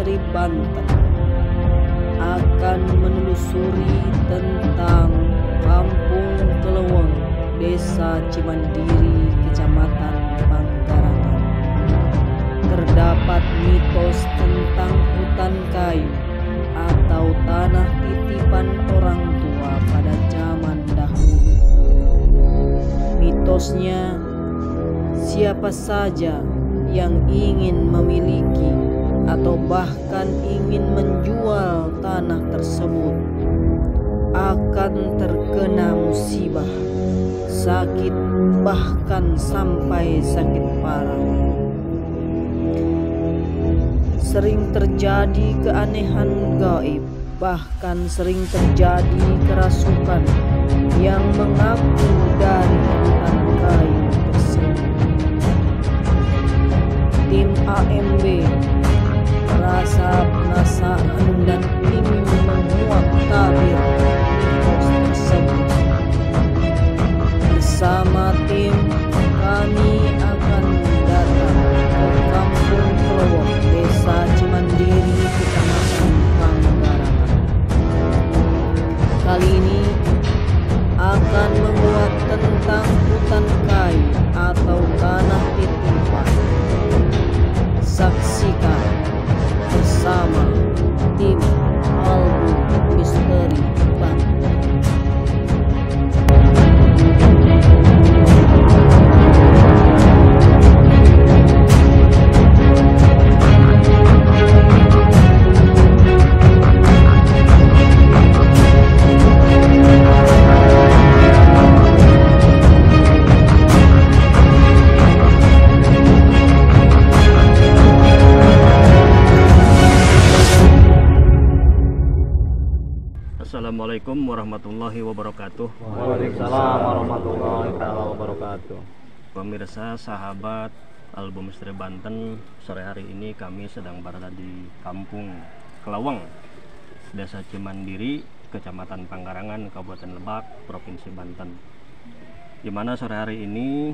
Misteri Banten akan menelusuri tentang Kampung Keleweng, Desa Cimandiri, Kecamatan Pangkarangan. Terdapat mitos tentang hutan kayu atau tanah titipan orang tua pada zaman dahulu. Mitosnya, siapa saja yang ingin memiliki atau bahkan ingin menjual tanah tersebut akan terkena musibah, sakit, bahkan sampai sakit parah. Sering terjadi keanehan gaib, bahkan sering terjadi kerasukan yang mengaku dari hutan kayu tersebut. Tim AMB merasa penasaran dan ingin menguak tabir mitos tersebut. Bersama tim kami akan datang ke Kampung Keleweng, Desa Cimandiri, Kecamatan Pangkarangan. Kali ini akan menguak tentang hutan kayu atau tanah titipan. Saksikan bersama tim Album Misteri Banten. Assalamualaikum warahmatullahi wabarakatuh. Waalaikumsalam warahmatullahi wabarakatuh. Pemirsa sahabat Album Misteri Banten, sore hari ini kami sedang berada di Kampung Keleweng, Desa Cimandiri, Kecamatan Pangkarangan, Kabupaten Lebak, Provinsi Banten. Di mana sore hari ini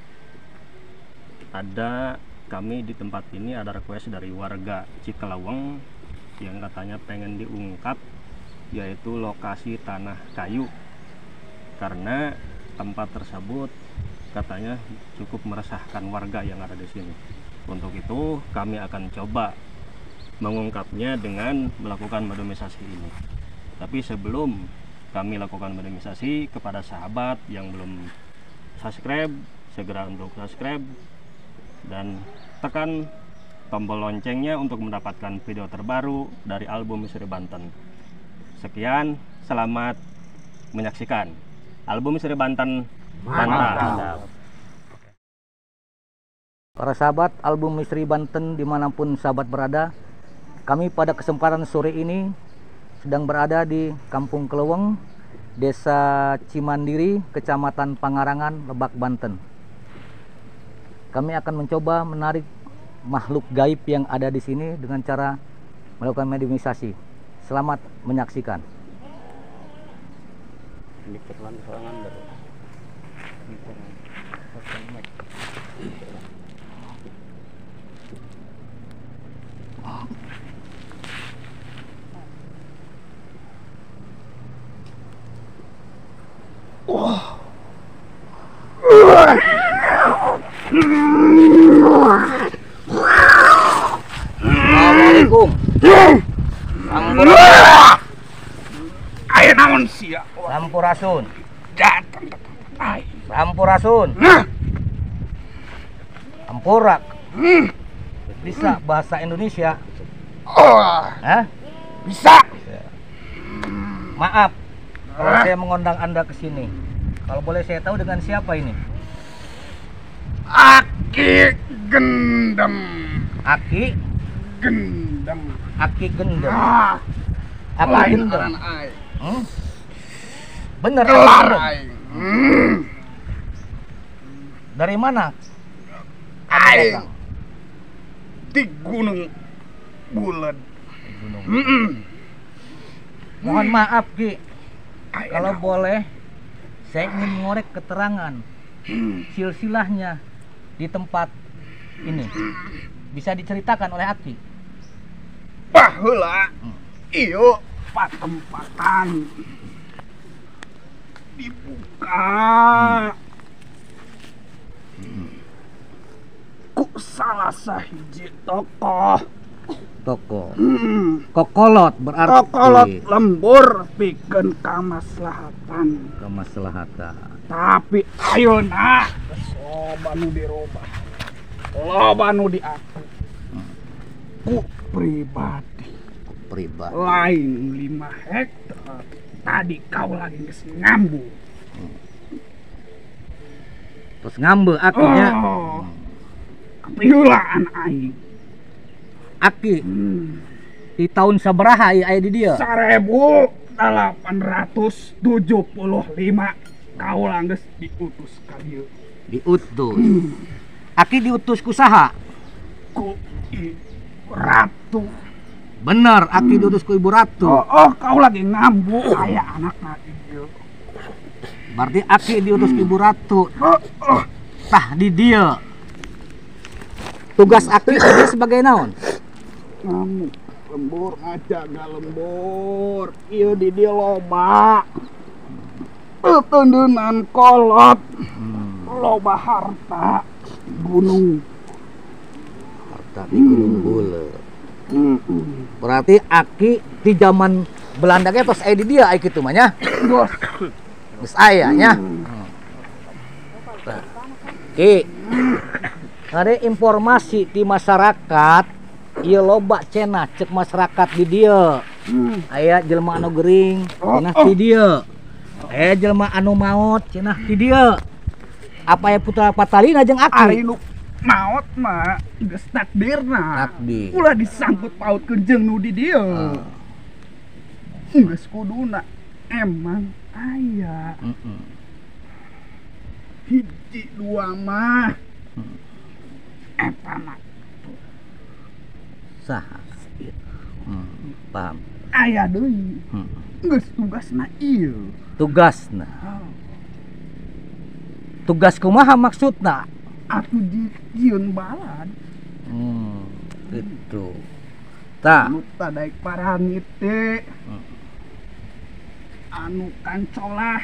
kami di tempat ini ada request dari warga Cikeleweng yang katanya pengen diungkap, yaitu lokasi tanah kayu, karena tempat tersebut katanya cukup meresahkan warga yang ada di sini. Untuk itu kami akan coba mengungkapnya dengan melakukan medomisasi ini. Tapi sebelum kami lakukan medomisasi, kepada sahabat yang belum subscribe, segera untuk subscribe dan tekan tombol loncengnya untuk mendapatkan video terbaru dari Album Misteri Banten. Sekian, selamat menyaksikan Album Misteri Banten. Mantap. Para sahabat Album Misteri Banten dimanapun sahabat berada, kami pada kesempatan sore ini sedang berada di Kampung Keleweng, Desa Cimandiri, Kecamatan Pangkarangan, Lebak, Banten. Kami akan mencoba menarik makhluk gaib yang ada di sini dengan cara melakukan mediumisasi. Selamat menyaksikan. Assalamualaikum. Ayo naon sia. Sampurasun. Datang. Sampurasun. Ampurak. Bisa bahasa Indonesia? Oh, Hah? bisa. Maaf kalau saya mengundang Anda ke sini. Kalau boleh saya tahu dengan siapa ini? Aki gendem. Aki Gendem. Aki Gendem. Ah, Aki lain Gendem. aran ai. Bener Aki Kelar Gendem. ai. Dari mana? Ai. datang? Di Gunung Bulet. Gunung. Mm-mm. Mohon maaf Ki, Ai, kalau enak. boleh saya ingin mengorek keterangan silsilahnya di tempat ini. Bisa diceritakan oleh Aki? heula. Iyo patempatan dibuka ku salah sahiji tokoh. Kokolot berarti Kokolot lembur pikeun kamaslahatan. Tapi ayeuna loba nu dirubah, loba nu diatur ku pribadi lain 5 hektar. Tadi kau lagi geus ngambu. Terus ngambe akinya. Kepiulaan aing. Aki di tahun sabaraha aya di dia? 1875 kau geus diutus ka dieu. Diutus. Aki diutus ku saha? Ku ratu. Bener, Aki diutus ku ibu ratu. Kau lagi ngambu aya anakna ieu. Berarti Aki diutus ku ibu ratu. Tah di dia. Tugas Aki dia sebagai naon? Ngambu lembur ngajaga lembur. Ieu di dia loba. Teundeunnan kolot. Loba harta gunung. Harta di Gunung Buleut. Berarti Aki di zaman Belanda ge tos aya di dia aya kitu mah nya. Geus aya nya. Ki. Ada informasi di masyarakat ieu loba cenah cek masyarakat di dia. Aya jelema anu gering cenah di dia. Aya jelema anu maot cenah di dia. Apa ya putra patalina jeung Aki? Ari nu maot mah geus takdirna. Takdir. Ulah disangkut pautkeun jeung nu di dieu. Geus kuduna emang aya. Hiji dua mah. Eta mah Saha? Paham. aya deui. Geus tugasna ieu. Tugasna. Tugas kumaha maksudna? Atuh jieun balad. Gitu. Tah. Anu tadaek paranit teh. Anu kancolah.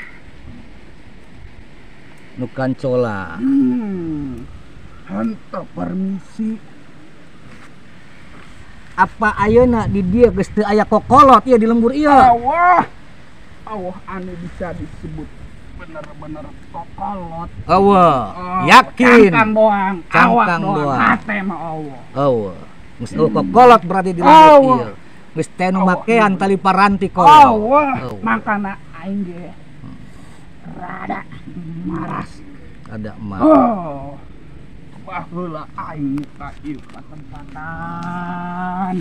Nu kancola. Henteu permisi. Apa ayeuna di dia geus teu aya kokolot ieu di lembur ieu? Allah anu bisa disebut bener-bener kokolot. Yakin. Cangkang doang, awak doang, doang. hate mah Allah. Geus kokolot berarti di lembur ieu. Geus teh nu makean tali paranti kolot. Makana aing ge rada maras. Ada emak. Baheula aing ka ieu katempatan.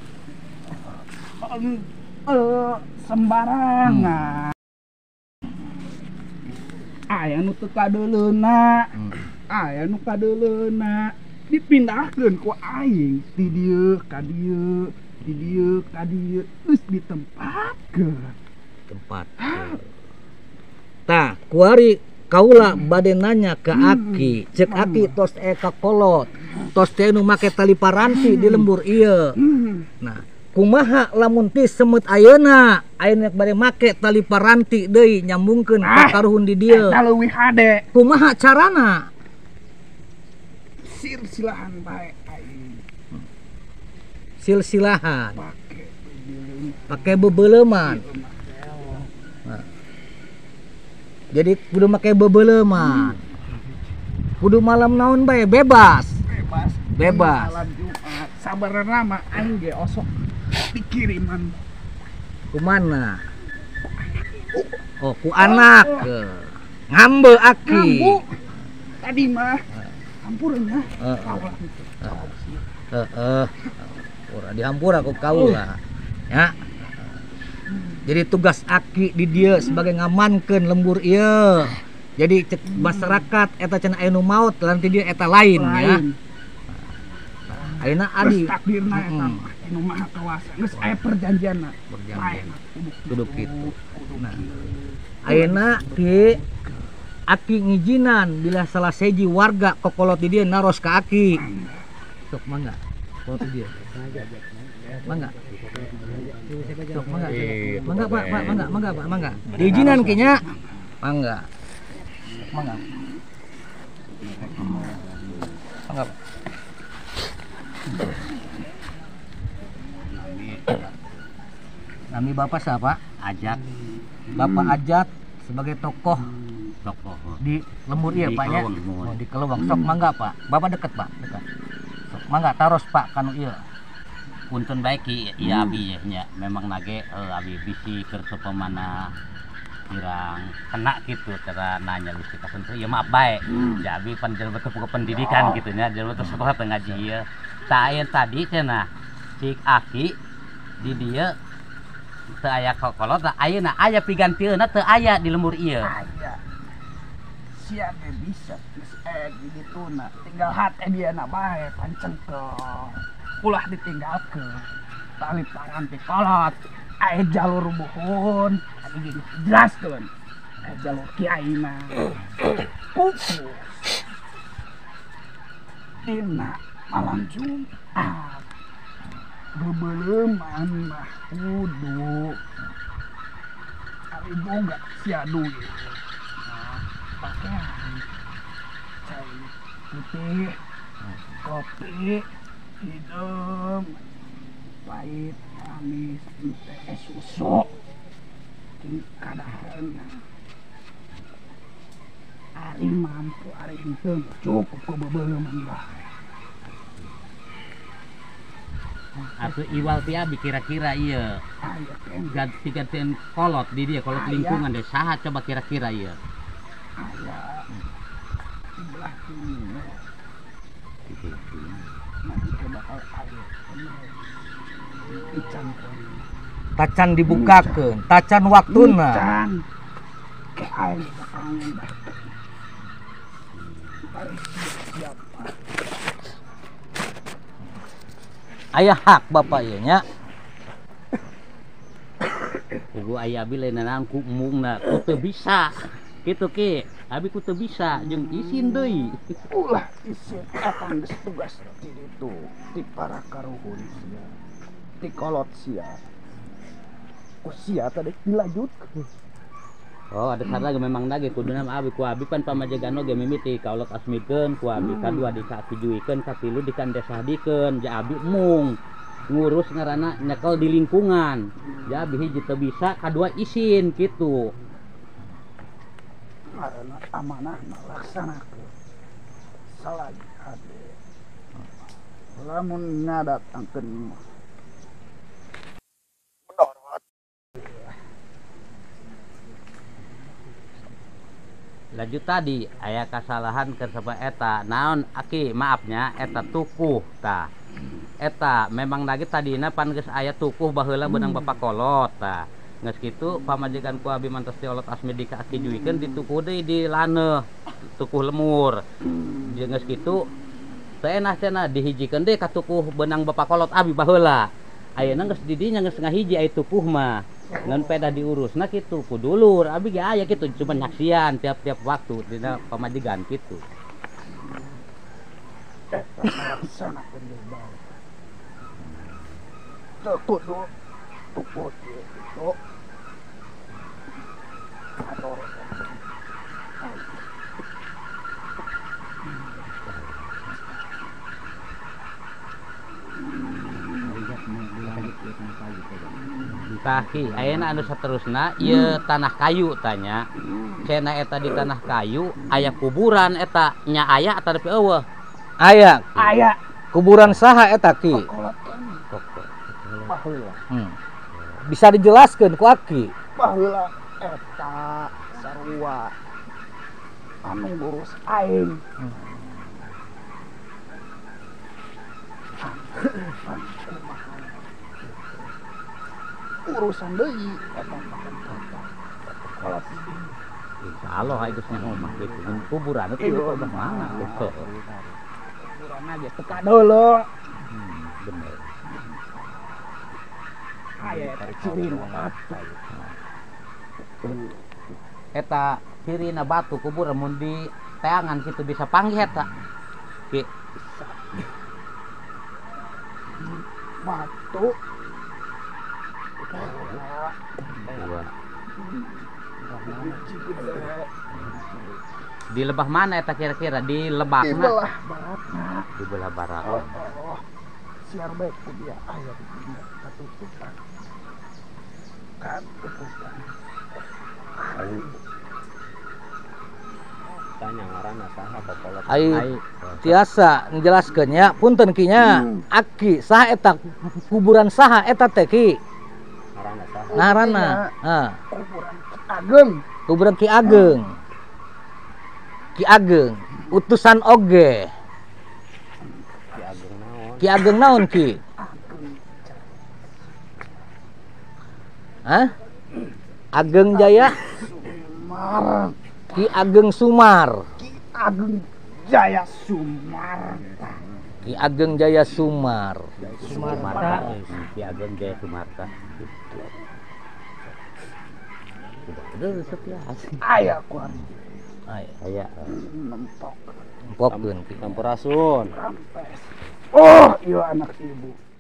Sembarangan. Aya nu teu kadeuleuna. Aya nu kadeuleuna. Dipindahkeun ku aing ti dieu ka dieu, ti dieu ka dieu, geus ditempatkeun. Tah, kuari kaula bade nanya ke Aki, cek Aki tos eka kolot, tos teh nu make tali paranti di lembur ieu. Nah, kumaha lamun ti semut ayeuna bade make tali paranti deui nyambungkeun ka karuhun di dieu. Eta leuwih hade. Kumaha carana? Silsilahan bae aing. Silsilahan. Pake bebeuleman. Jadi kudu make bebeuleman. Kudu malam naon bae bebas. Malam Jumat. Sabarna mah aing ge osok dikiriman. Kumana? Ku anak. Ngambe Aki. Ngambu. Tadi mah hampurnya. Ora dihampura ku kaula. Ya. Jadi tugas Aki di dia sebagai ngamankeun lembur ieu. Jadi cek masyarakat eta cenah aya nu maot lanti dia eta lain ya. Ayeuna adi takdirna eta nu maha kawasa. Geus aya perjanjianna. Kudu kitu. Nah. Ayeuna ki Aki ngijinan bila salah seji warga kokolot di dia naros ka Aki. Sok mangga. Oh itu dia. Mangga. Sok, mangga. Mangga Pak, mangga Pak, mangga. Diizinan kayaknya. Mangga. Mangga. Mangga Pak. Nami Bapak siapa? Ajak Bapak Ajat sebagai tokoh di Lemur iya Di Pak ya. Keleweng. Oh, di Keleweng. Sok mangga Pak. Bapak deket Pak, dekat. Sok mangga taros Pak kanu ieu. punten baik iya abi nya memang nage abi bisi keur supamana kirang kena gitu cara nanya bisi ka sentuh ya maaf bae. Ya abi pan jelema teu pendidikan gitu nya jelema teu sekolah teu ngaji ieu. Tah tadi cenah cik aki di dieu teu aya kokolot ayeuna aya pigantieuna teu aya di lembur ieu. Aya. Sia teh bisa geus di dituna. Tinggal hate dia na bae pancen ke ulah ditinggalkeun. Tali paranti kolot. Aya jalur buhun, anu dijelaskeun. Aya jalur kiaina. Pupus. Dina malam Jumat. Bebeuleman mah kudu ari boga sia duit. Nah, pakaian cai putih, kopi, hidung, pahit, manis, teh susu, kadahan. Ari mampu, ari henteu cukup ku bebeuleman bae. Atuh iwal ti abi kira-kira ieu Aya teh ganti-gantian kolot di dia kolot lingkungan deh saha coba kira-kira ieu. aya sebelah sini. Nanti coba kalau air dicampur. Tacan dibukakeun, tacan waktuna. Can ke air kangen dah. Siap. Aya hak Bapak ieu nya. Kudu aya abi lain naon ku mungna ku teu bisa. Kitu ki, abi ku teu bisa jeung isin deui. Ulah isin akan geus tugas di ditu di para karuhun sia. Di kolot sia. Ku sia tadi dilanjutkeun. Oh, ada sareng memang nage kuduna abi ku abi pan pamajagan oge mimiti kaulok asmikeun ku abi kadua dikapijuikeun katilu dikandesahadikeun ja abi mung ngurus ngaranna nyekel di lingkungan. Ja abi hiji teu bisa kadua isin kitu. Karena amanah laksanakeun. Salagi ade. Lamun ngadatangkeun mah. Menurut Lanjut tadi aya kasalahan keur sabab eta naon aki maafnya eta tukuh tah. Eta memang nage tadina pan geus aya tukuh baheula beunang Bapak kolot tah. Geus kitu pamajikan ku abi mantos ti olot asmi dikakijuikeun ditukuh deui di laneuh tukuh lemur. Jeung geus kitu teu enah cenah dihijikeun deui ka tukuh beunang Bapak kolot abi baheula. Ayeuna geus di dinya geus ngahiji aya tukuh mah. Ngan pedah diurusna kitu ku dulur abi ge aya kitu cuma nyaksian tiap-tiap waktu dina pamajikan kitu. laksanakeun deui bae. Teu kudu tukuh itu. Aduh. Taki ayeuna anu saterusna ieu tanah kayu tanya. Cenah eta di tanah kayu aya kuburan eta nya aya atawa tapi eueuh. Aya. Aya Kuburan saha eta ki? kolot baheula. Bisa dijelaskeun ku aki? Baheula eta sarua anu ngurus aing. Urusan deui eta kolot. Insyaallah aya geus ngomong kitu. Kuburan teh di mana gitu. Kuburan ge teu kadeuleuh. Bener. Aya eta cirina batu. Eta cirina batu kubur mun di teangan kitu bisa panggih eta. Ki Batu. Dua. Di lebah mana eta kira-kira? Di lebak Di na? belah baratna. Di belah barat. Oh, siar baik ku dia aya di dinya katutupan. Katutupan. Tanya ngaranna saha popolot. Ai tiasa menjelaskannya punten kinya aki saha eta kuburan saha eta teh ki Ngaranna saha? ngaranna Kuburan Ageng. kuburan Ki Ageng. Ki Ageng utusan oge. Ki Ageng naon? Ki Ageng naon ki? Hah? Ageng Jaya Mar. Ki Ageng Sumar. Ki Ageng Jaya Sumar. Ki Ageng Jaya Sumar. Sumarta. Ki Ageng Jaya Sumarta. Udah setia. Aya ku Ai Aya. nempok. empokkeun ki. Sampurasun. Rampes. Oh, iya anak ibu.